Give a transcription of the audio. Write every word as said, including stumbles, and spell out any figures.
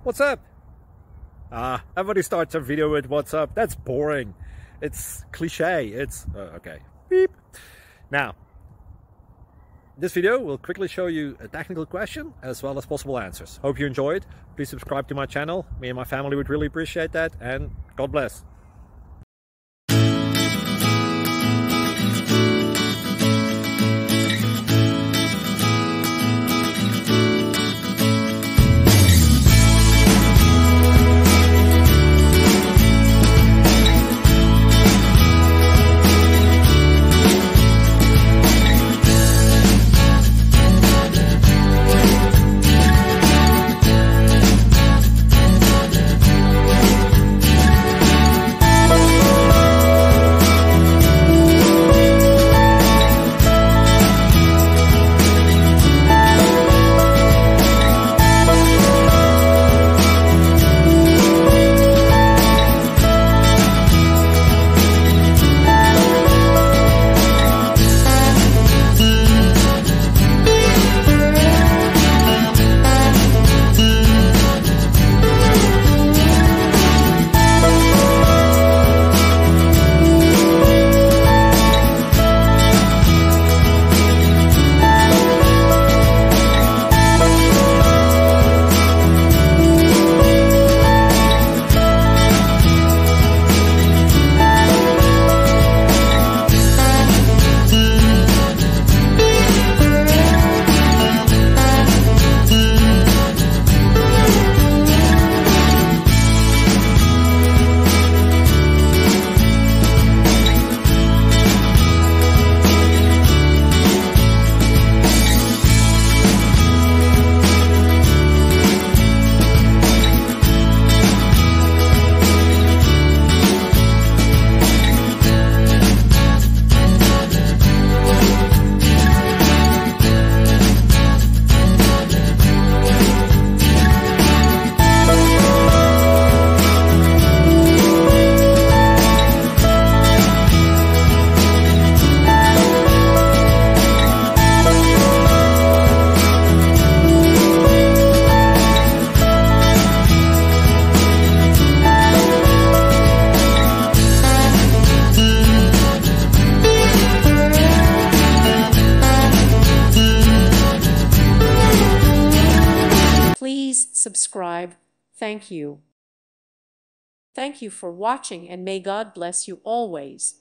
What's up? Ah, everybody starts a video with what's up. That's boring. It's cliche. It's uh, okay. Beep. Now, this video will quickly show you a technical question as well as possible answers. Hope you enjoyed. Please subscribe to my channel. Me and my family would really appreciate that, and God bless. Please subscribe. Thank you. Thank you for watching, and may God bless you always.